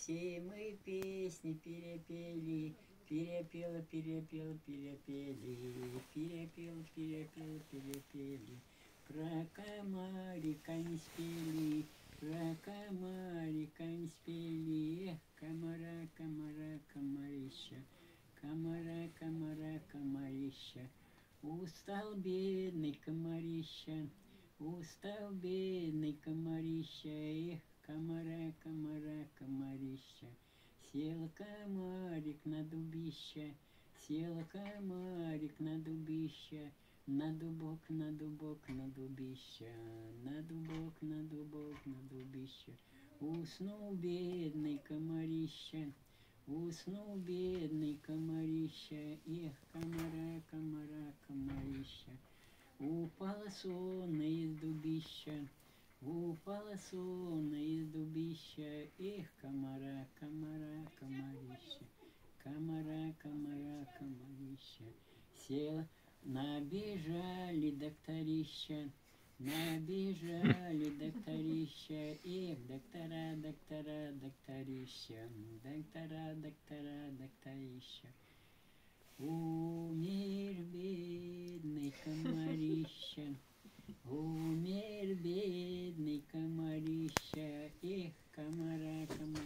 Все мы песни перепели, перепела, перепела, перепели, перепела, перепела, перепели. Про комарика не спели, про комарика не спели. Эх, комара, комара, комарища, комара, комара, комарища. Устал бедный комарища, устал бедный комарища. Эх, комара, комара, комарища. Сел комарик на дубище, сел комарик на дубище, на дубок, на дубок, на дубище, на дубок, на дубок, на дубище. Уснул бедный комарище, уснул бедный комарище. Эх, комара, комара, комарища. Упало сон из дубища, упало сон из дубища. Эх, комара, комара, комарища, комара, комара, комарища. Сел, набежали докторища, набежали докторища. Эх, доктора, доктора, докторища, доктора, доктора, докторища. Умер бедный комарища, умер бедный комарища. Эх, комара, комара.